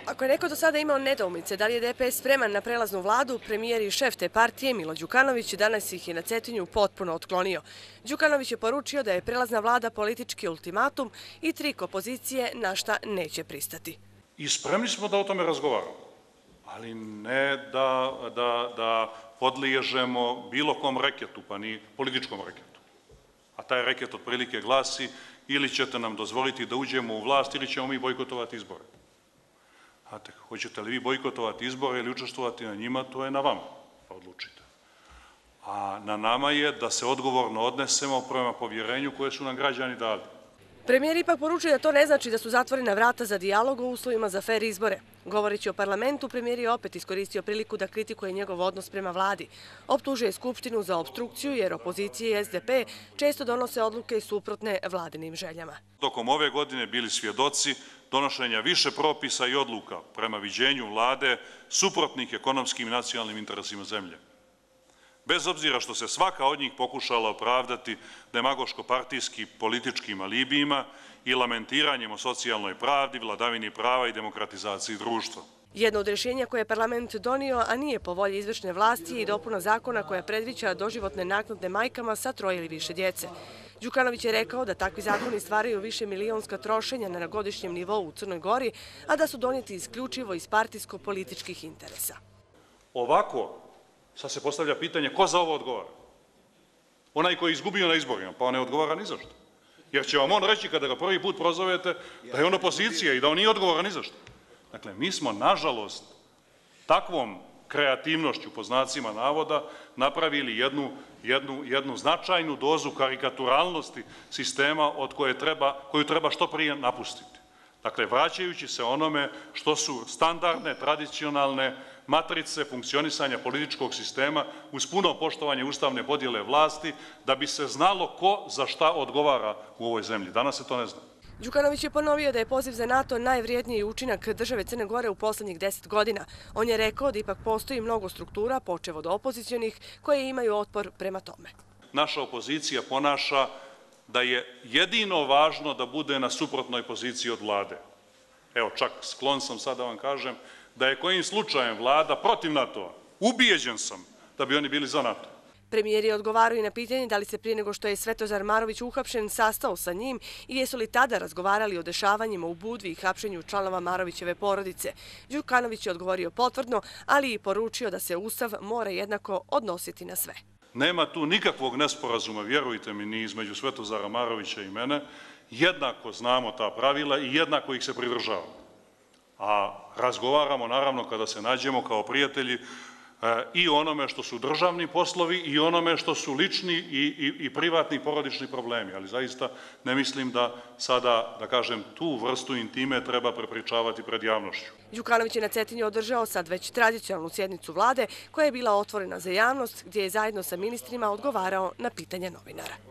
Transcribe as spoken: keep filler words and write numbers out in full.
Ako je neko do sada imao nedoumice da li je D P S spreman na prelaznu vladu, premijer i šef te partije Milo Đukanović danas ih je na Cetinju potpuno otklonio. Đukanović je poručio da je prelazna vlada politički ultimatum i trik opozicije na šta neće pristati. I spremni smo da o tome razgovaramo, ali ne da, da, da podliježemo bilo kom reketu, pa ni političkom reketu. A taj reket otprilike glasi: ili ćete nam dozvoliti da uđemo u vlast ili ćemo mi bojkotovati izbore. Znate, hoćete li vi bojkotovati izbore ili učestvovati na njima, to je na vama, pa odlučite. A na nama je da se odgovorno odnesemo prema povjerenju koje su nam građani dali. Premijer ipak poručuje da to ne znači da su zatvorena vrata za dijalog o uslovima za fer izbore. Govoreći o parlamentu, premijer je opet iskoristio priliku da kritikuje njegov odnos prema vladi. Optužuje Skupštinu za obstrukciju jer opozicije i S D P često donose odluke suprotne vladinim željama. Tokom ove godine bili svjedoci donošenja više propisa i odluka prema viđenju vlade suprotnih ekonomskim i nacionalnim interesima zemlje. Bez obzira što se svaka od njih pokušala opravdati demagoško-partijski političkim alibijima i lamentiranjem o socijalnoj pravdi, vladavini prava i demokratizaciji društva. Jedno od rješenja koje je parlament donio, a nije po volji izvršne vlasti, je i dopuna zakona koja predviđa doživotne naknade majkama sa troje ili više djece. Đukanović je rekao da takvi zakoni stvaraju više milionska trošenja na godišnjem nivou u Crnoj Gori, a da su donijeti isključivo iz partijsko-političkih interesa. Ovako, sad se postavlja pitanje ko za ovo odgovara? Onaj koji je izgubio na izborima, pa on ne odgovara ni za što. Jer će vam on reći kada ga prvi put prozovete da je on opozicija i da on nije odgovoran ni za što. Dakle, mi smo, nažalost, takvom kreativnošću, po znacima navoda, napravili jednu, jednu, jednu značajnu dozu karikaturalnosti sistema od koje treba, koju treba što prije napustiti. Dakle, vraćajući se onome što su standardne, tradicionalne matrice funkcionisanja političkog sistema uz puno poštovanje ustavne podjele vlasti, da bi se znalo ko za šta odgovara u ovoj zemlji. Danas se to ne zna. Đukanović je ponovio da je poziv za NATO najvrijedniji učinak države Crne Gore u poslednjih deset godina. On je rekao da ipak postoji mnogo struktura, počev od opozicionih, koje imaju otpor prema tome. Naša opozicija ponaša da je jedino važno da bude na suprotnoj poziciji od vlade. Evo, čak sklon sam sad da vam kažem da je kojim slučajem vlada protiv NATO-a, ubijeđen sam da bi oni bili za NATO. Premijer je odgovarao i na pitanje da li se prije nego što je Svetozar Marović uhapšen sastao sa njim i jesu li tada razgovarali o dešavanjima u Budvi i hapšenju članova Marovićeve porodice. Đukanović je odgovorio potvrdno, ali i poručio da se Ustav mora jednako odnositi na sve. Nema tu nikakvog nesporazuma, vjerujte mi, ni između Svetozara Marovića i mene. Jednako znamo ta pravila i jednako ih se pridržavamo. A razgovaramo, naravno, kada se nađemo kao prijatelji i onome što su državni poslovi i onome što su lični i, i, i privatni porodični problemi. Ali zaista ne mislim da sada, da kažem, tu vrstu intime treba prepričavati pred javnošću. Đukanović je na Cetinju održao sad već tradicionalnu sjednicu vlade koja je bila otvorena za javnost, gdje je zajedno sa ministrima odgovarao na pitanja novinara.